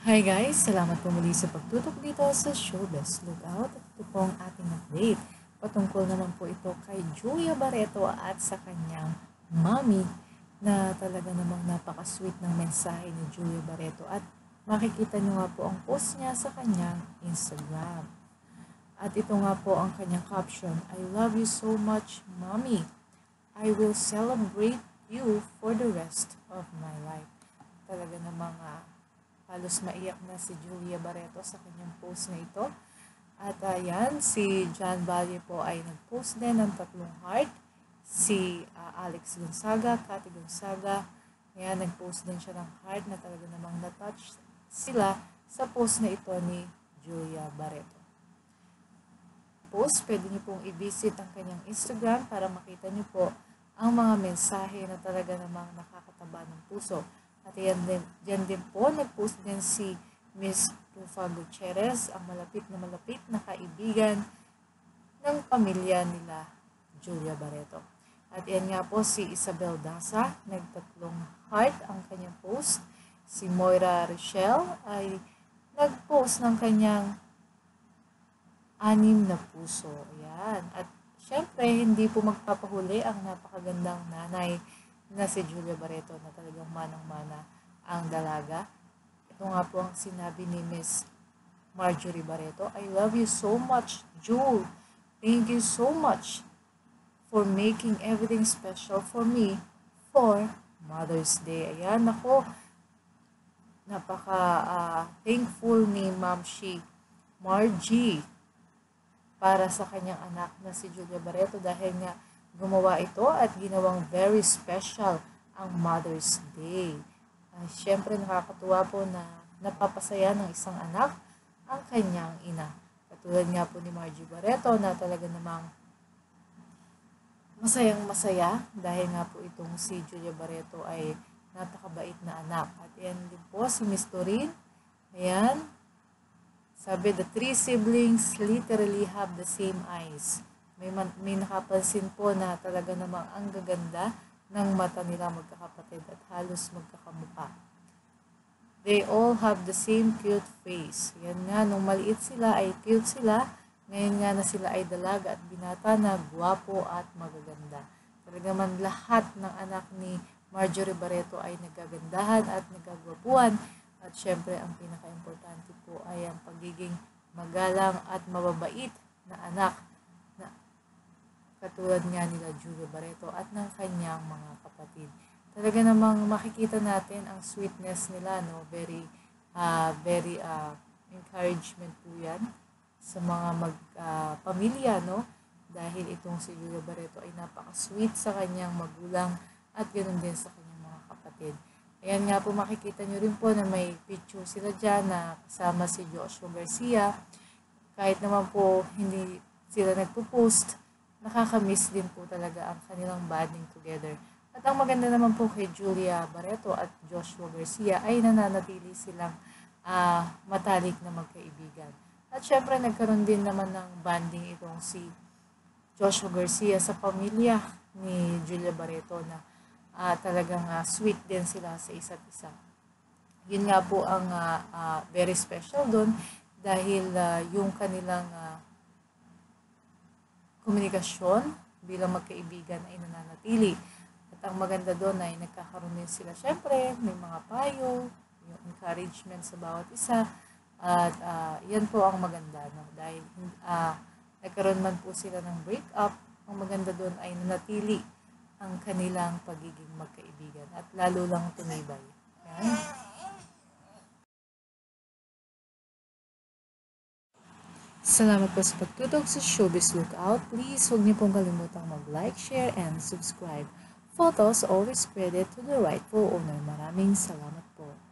Hi guys! Salamat po muli sa pagtutok dito sa Showbiz Lookout. At ito pong ating update. Patungkol naman po ito kay Julia Barreto at sa kanyang mommy na talaga namang napaka-sweet ng mensahe ni Julia Barreto at makikita nyo nga po ang post niya sa kanyang Instagram. At ito nga po ang kanyang caption, "I love you so much, mommy. I will celebrate you for the rest of my life." Talaga namang halos maiyak na si Julia Barreto sa kanyang post na ito. At ayan, si John Valle po ay nag-post din ng 3 heart. Si Alex Gonzaga, Cathy Gonzaga, ayan, nag-post din siya ng heart na talaga namang na-touch sila sa post na ito ni Julia Barreto. Post, pwede niyo pong i-visit ang kanyang Instagram para makita niyo po ang mga mensahe na talaga namang nakakataba ng puso. At yan din po, nag-post din si Miss Rufa Gutierrez, ang malapit na kaibigan ng pamilya nila Julia Barreto. At yan nga po si Isabel Daza, nag-3 heart ang kanyang post. Si Moira Rochelle ay nag-post ng kanyang 6 na puso. Ayan. At syempre, hindi po magpapahuli ang napakagandang nanay na si Julia Barreto na talagang manang-mana ang dalaga. Ito nga po ang sinabi ni Miss Marjorie Barreto, "I love you so much, Jul. Thank you so much for making everything special for me for Mother's Day." Ayan, ako, napaka-thankful ni Ma'am Margie para sa kanyang anak na si Julia Barreto dahil nga gumawa ito at ginawang very special ang Mother's Day. Siyempre nakakatuwa po na napapasaya ng isang anak ang kanyang ina. Katulad nga po ni Margie Barreto na talaga namang masayang-masaya dahil nga po itong si Julia Barreto ay napakabait na anak. At yan din po si Miss Doreen. Ayan. Sabi, "The 3 siblings literally have the same eyes." May nakapansin po na talaga namang ang gaganda ng mata nila magkakapatid at halos magkakamukha. They all have the same cute face. Yan nga, nung maliit sila ay cute sila. Ngayon nga na sila ay dalaga at binata na gwapo at magaganda. Talaga man lahat ng anak ni Marjorie Barreto ay nagagandahan at nagagwapuan. At syempre, ang pinaka-importante po ay ang pagiging magalang at mababait na anak na katulad nga nila Julia Barreto at ng kanyang mga kapatid. Talaga namang makikita natin ang sweetness nila, no? Very encouragement po yan sa mga pamilya, no? Dahil itong si Julia Barreto ay napaka-sweet sa kanyang magulang at ganoon din sa kanyang mga kapatid. Ayan nga po, makikita nyo rin po na may picture sila dyan na kasama si Joshua Garcia. Kahit naman po hindi sila nagpo-post, nakakamiss din po talaga ang kanilang bonding together. At ang maganda naman po kay Julia Barreto at Joshua Garcia ay nananatili silang matalik na magkaibigan. At syempre nagkaroon din naman ng bonding itong si Joshua Garcia sa pamilya ni Julia Barreto na talagang sweet din sila sa isa't isa. Yun nga po ang very special doon dahil yung kanilang komunikasyon bilang magkaibigan ay nananatili. At ang maganda doon ay nagkakaroon din sila. Siyempre, may mga payo, yung encouragement sa bawat isa. At yan po ang maganda. No? Dahil nagkaroon man po sila ng breakup, ang maganda doon ay nanatili ang kanilang pagiging magkaibigan at lalo lang tumibay. Yan. Salamat po sa pagtutok sa Showbiz Lookout. Please, huwag niyo pong kalimutang mag-like, share, and subscribe. Photos always credit to the rightful owner. Maraming salamat po.